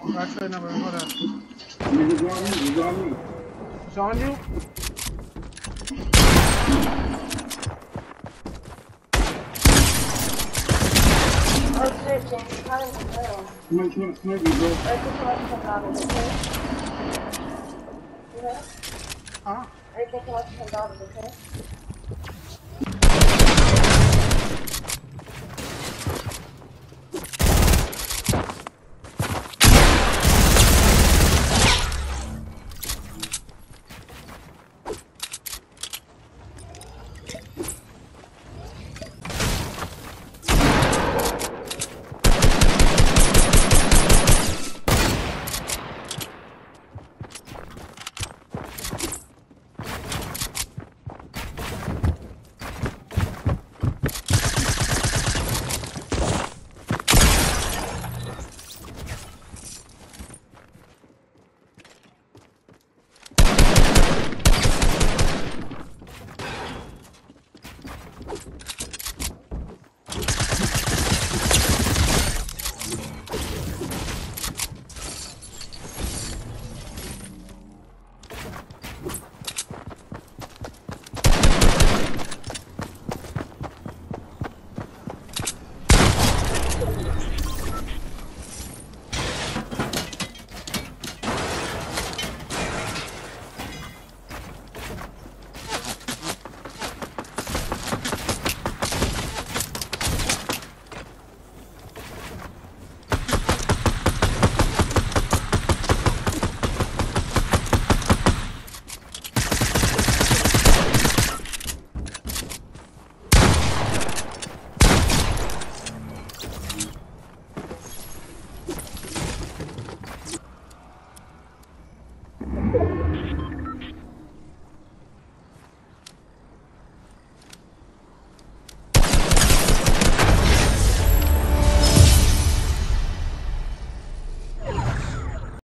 Actually, no, but hold up. He's on me. He's on me. It's on you? Oh shit, James, you're kind of in the middle. Smoke me, bro. Or if you come up to $10, okay? You know? Huh? Or if you come up to $10, okay?